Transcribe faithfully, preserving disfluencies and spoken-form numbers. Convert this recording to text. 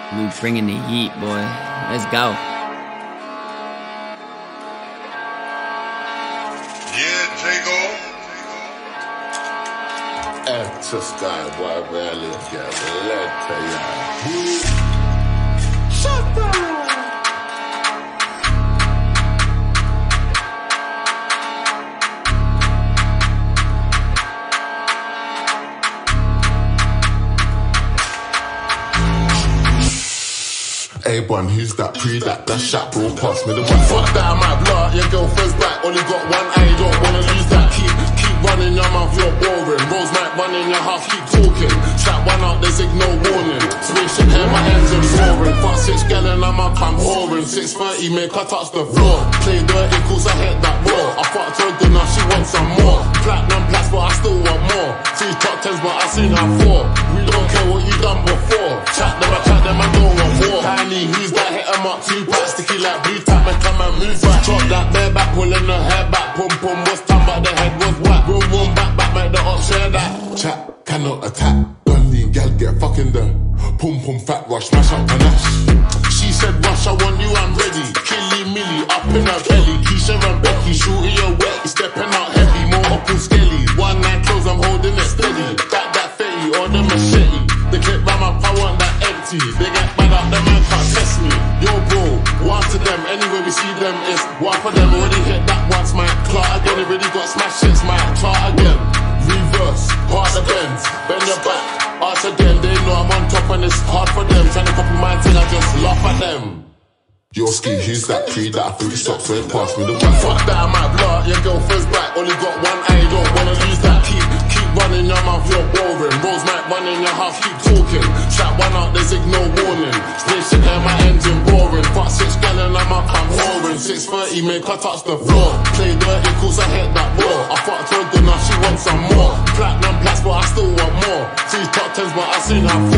Luke bringing the heat, boy. Let's go. Yeah, Jago. Extra sky, boy, really get led to ya. Shut up! A one, who's that pre that? That shot bro past me. The one fuck that I might blow out your girlfriend's back. Only got one eye, you don't wanna lose that. Keep, keep running your mouth, you're boring. Rose might run in your house, keep talking. Shot one out, there's no warning. Spaceship here, my engine soaring. Fuck six gallon, I'm up, I'm whoring. six thirty, make her touch the floor. Play dirty, cause I hit that raw. I fucked her good, now she wants some more. Platinum plus, but I still want more. Three top tens, but I seen her four. We don't care what you done before. Chat them, I chat them, I don't want war. Tiny, who's that? Hit em up, two packs, sticky like blue tap, and come and move back. Drop that bare back, pulling her hair back. Pum pum was time, but the head was whack. Room room back back, make the up share that. Chat cannot attack. Don't lean, gal get fucking there. Pum pum fat rush, smash up the nash. She said rush, I want you, I'm ready. Killy Millie up in her belly. Keisha and Becky shooting your wet, stepping out heavy, more up and skelly. One night close, I'm holding it steady. Back that fetty or the machete. The clip by my power and that empty. They get mad up, the man can't test me. Yo bro, one to them, anywhere we see them is one for them. Already hit that once, my clout again. Already got smash hits, my clout again. Reverse, part the bends, bend your back, arch again. They know I'm on top and it's hard for them. Trying to copy my thing, I just laugh at them. Yo ski, who's that pre that I think stops when it past me? The one fuck that I might blow out your girlfriend's back. Only got one eye, you don't wanna lose that. Keep, keep running your mouth, you're boring. Rose might run in your house, keep talking. Shot one out, there's no warning. Spaceship here, my engine boring. Fuck six gallon, I'm up, I'm whoring. six thirty, make her touch the floor. Play dirty, cause I hit that raw. I fucked her good, now she wants some more. Platinum plus, but I still want more. Three top tens, but I seen her